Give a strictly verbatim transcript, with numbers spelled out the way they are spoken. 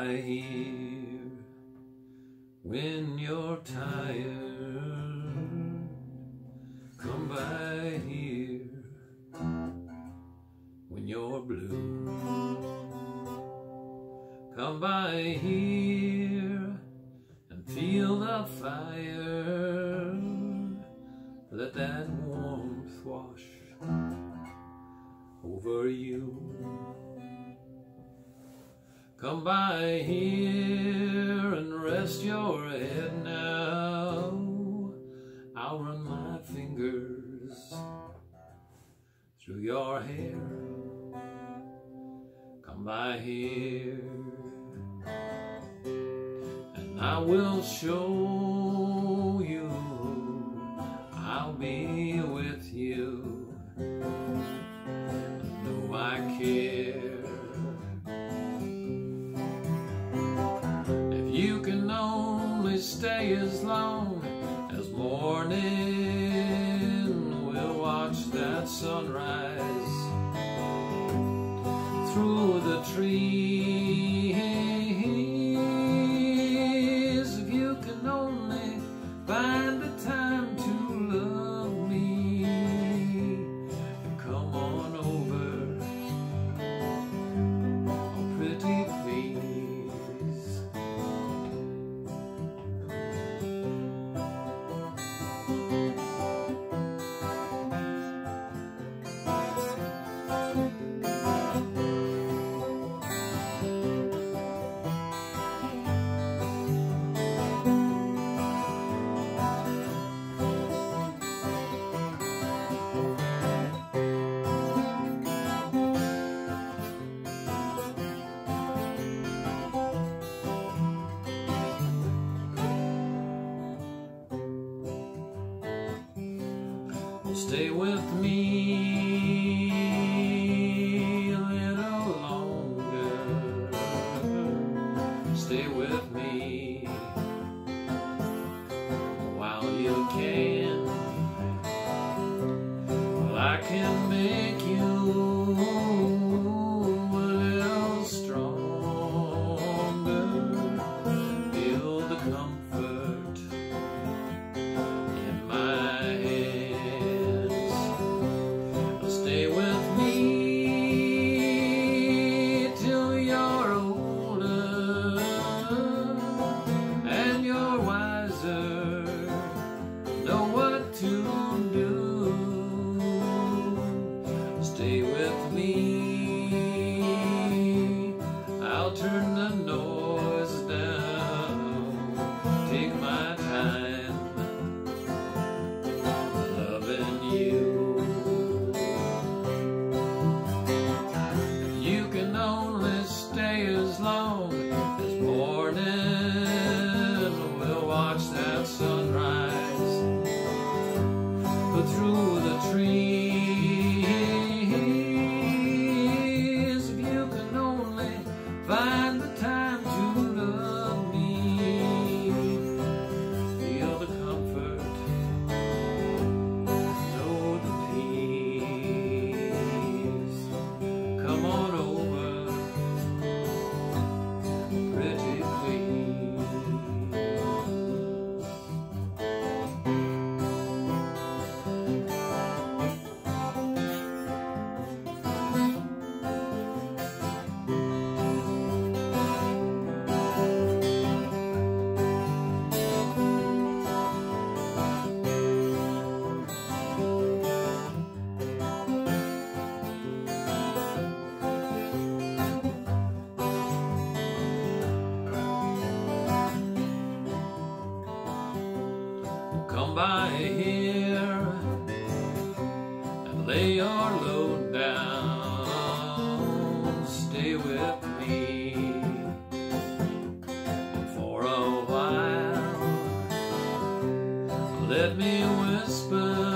by here when you're tired. Come by here when you're blue. Come by here and feel the fire. Let that warmth wash over you. Come by here and rest your head now. I'll run my fingers through your hair. Come by here and I will show you I'll be with you. Though I care, if you can only stay as long as morning, we'll watch that sunrise through the trees. If you can only find the time to love me, come on over, oh pretty please. Stay with me a little longer. Stay with me while you can. Well, I can make you a little stronger. Feel the comfort in my hands. Stay with me till you're older and you're wiser, know what to do. Stay with me, I'll turn the noise down, take my time loving you. You can only stay as long as morning, we'll watch that sunrise go through the trees. If you can only find the time to love me, feel the comfort, know the peace. Come on over, pretty please. Come by here and lay your load down. Stay with me for a while. Let me whisper